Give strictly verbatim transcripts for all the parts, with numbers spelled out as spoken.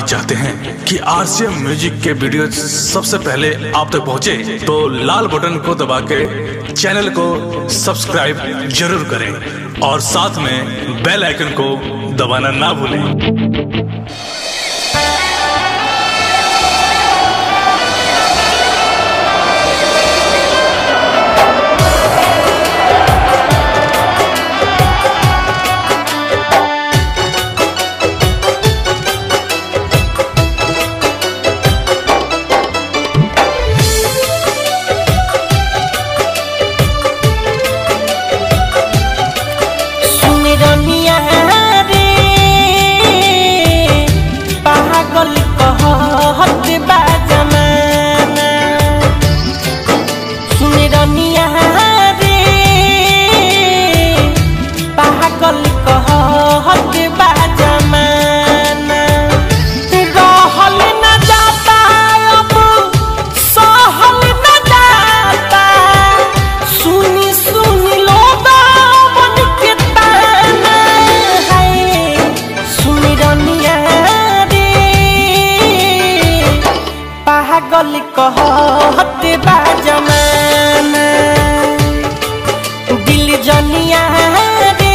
चाहते हैं कि आरसीएम म्यूजिक के वीडियो सबसे पहले आप तक पहुंचे, तो लाल बटन को दबा के चैनल को सब्सक्राइब जरूर करें और साथ में बेल आइकन को दबाना ना भूलें। पागल कहत बा जमाना दिल जनिया रे,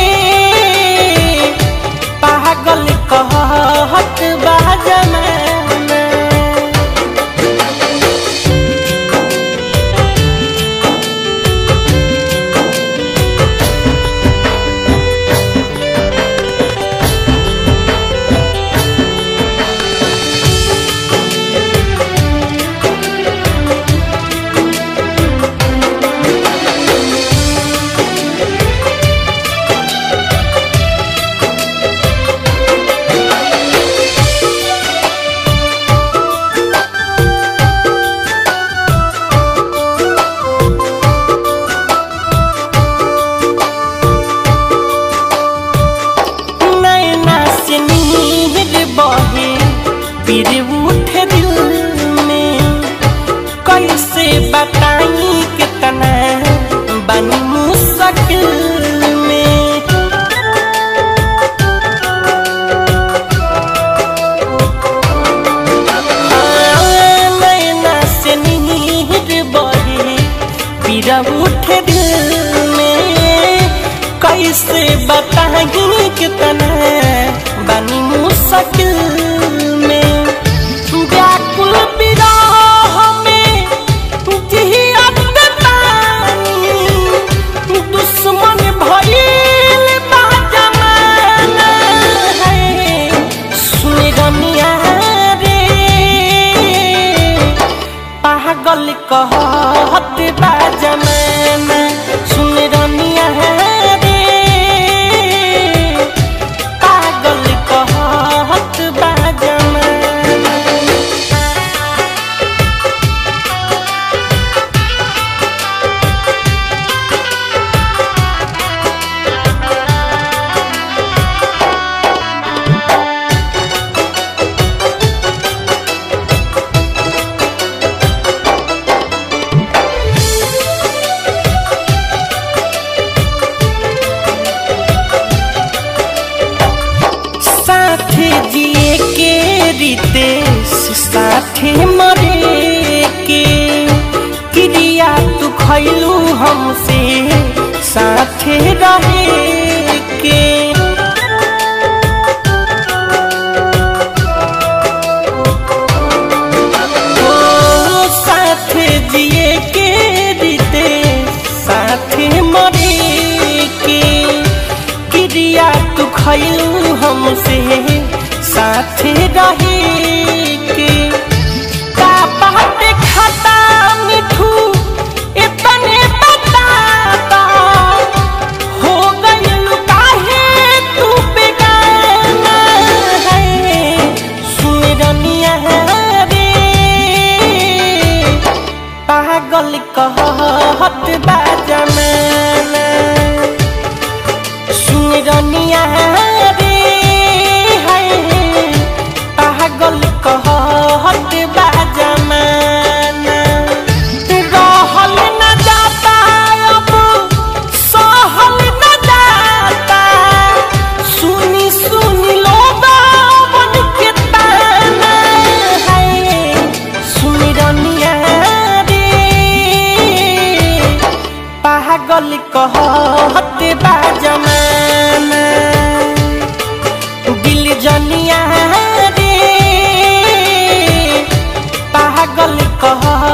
पागल कहत बा जमाना। पीर उठे दिल में कैसे बताई कितना बनी मुश्किल में। नैना से नीर बहे पीर उठे दिल में कैसे बताई कितना बनी मुश्किल में। व्याकुल विरह में जियत बानी, दुश्मन भइल बा जमाना है। सुन रनिया रे, पागल कहत बा जमाना। सुन रनिया रे, पागल कहत बा जमाना। साथे जिए के रितेश, साथे मरे के क्रिया तू खैलू हमसे, साथे रहे के। ओ साथे जिए के रितेश, साथे मरे के क्रिया तू खैलू हमसे, साथे रहे के। का बात खाता मिठू इतने बताता, हो गइल काहे तू बेगाना है। सुन रनिया रे, पागल कहत बा जमाना। सुन रनिया रे, पागल कहत बा जमाना। रहल न जाता अब सहल न जाता, सुनी सुनी लोग बन के ताना। पागल कहते बा जमाना दिल जनिया रे पागल कह